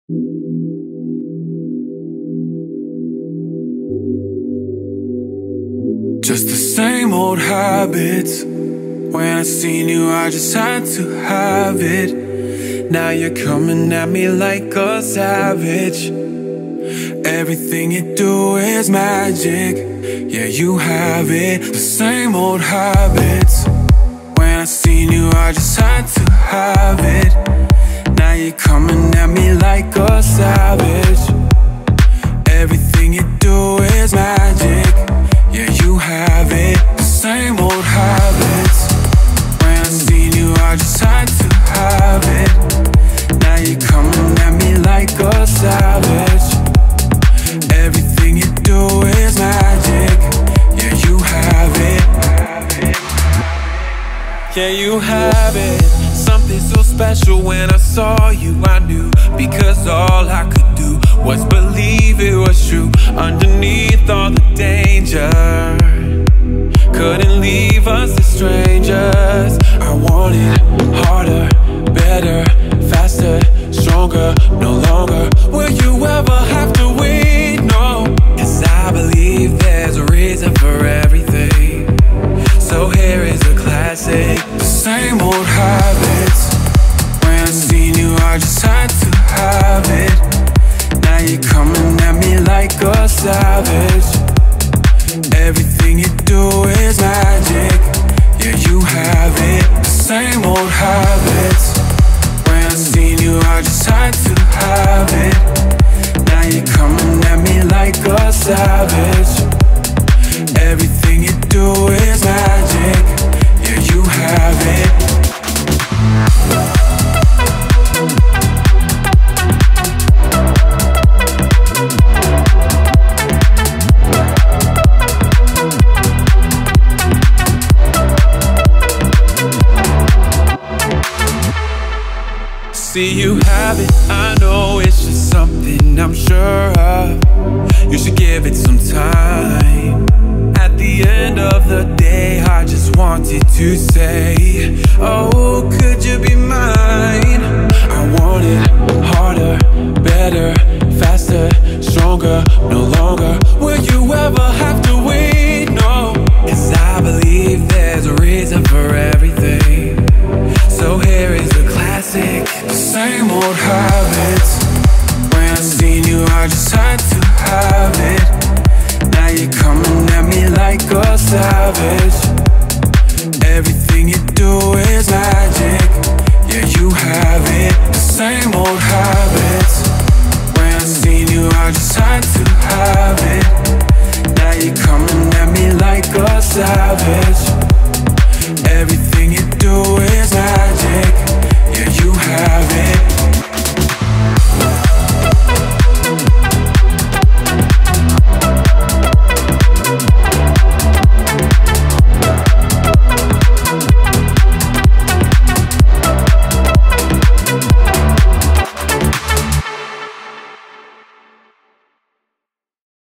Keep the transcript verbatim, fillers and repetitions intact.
Just the same old habits. When I seen you, I just had to have it. Now you're coming at me like a savage. Everything you do is magic. Yeah, you have it. The same old habits. When I seen you, I just had to have it. Now you're coming at me like a savage. Everything you do is magic. Yeah, you have it. The same old habits. When I seen you, I just had to have it. Now you're coming at me like a savage. Everything you do is magic. Yeah, you have it. Yeah, you have it. Something so special. When I saw you, I knew. Because all I could do was believe it was true. Underneath all the danger, couldn't leave us as strangers. I want it harder, better, faster, stronger. No longer will you ever have to wait, no. Cause I believe there's a reason for everything. So here is a classic. The same old habits. When I seen you, I just had to have it. Now you're coming at me like a savage. Everything you do is magic. Yeah, you have it. The same old habits. When I seen you, I just had to have it. Now you're coming at me like a savage. Everything you do is magic. Yeah, you have it. See, you have it, I know it's just something I'm sure of. You should give it some time. At the end of the day, I just wanted to say, oh, could you be mine? I want it harder, better, faster, stronger. No longer will you ever have to wait, no. Cause I believe there's a reason for everything. So here is a classic. The same old habits. When I seen you, I just had to have it. Now you're coming at me like a savage. Everything you do is magic. Yeah, you have it. The same old habits. When I seen you, I just had to have it. Now you're coming at me like a savage. Everything you do is magic. Yeah, you have it.